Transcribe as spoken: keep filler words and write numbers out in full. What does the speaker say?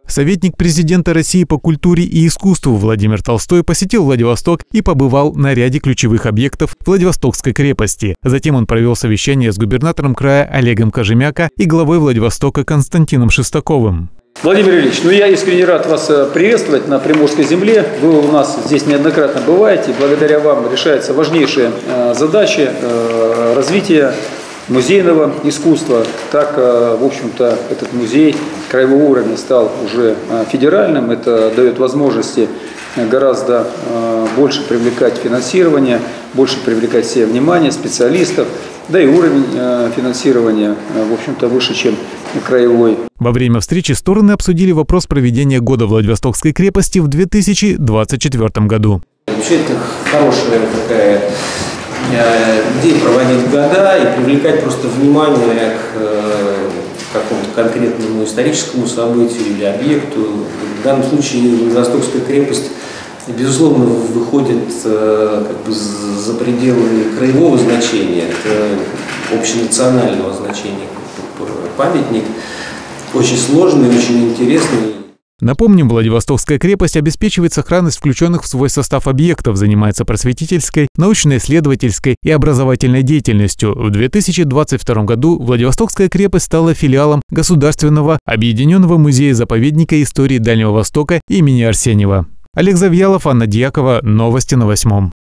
Советник президента России по культуре и искусству Владимир Толстой посетил Владивосток и побывал на ряде ключевых объектов Владивостокской крепости. Затем он провел совещание с губернатором края Олегом Кожемяко и главой Владивостока Константином Шестаковым. Владимир Ильич, ну я искренне рад вас приветствовать на Приморской земле. Вы у нас здесь неоднократно бываете. Благодаря вам решаются важнейшие задачи развития музейного искусства. Так, в общем-то, этот музей краевого уровня стал уже федеральным. Это дает возможности гораздо больше привлекать финансирование, больше привлекать себе внимание специалистов. Да и уровень финансирования, в общем-то, выше, чем краевой. Во время встречи стороны обсудили вопрос проведения года Владивостокской крепости в две тысячи двадцать четвёртом году. Вообще это хорошая такая идея проводить года и привлекать просто внимание к какому-то конкретному историческому событию или объекту. В данном случае Владивостокская крепость, безусловно, выходит как бы за пределы краевого значения, это общенационального значения. Памятник очень сложный, очень интересный. Напомним, Владивостокская крепость обеспечивает сохранность включенных в свой состав объектов, занимается просветительской, научно-исследовательской и образовательной деятельностью. В две тысячи двадцать втором году Владивостокская крепость стала филиалом Государственного объединенного музея-заповедника истории Дальнего Востока имени Арсеньева. Олег Завьялов, Анна Дьякова. Новости на восьмом.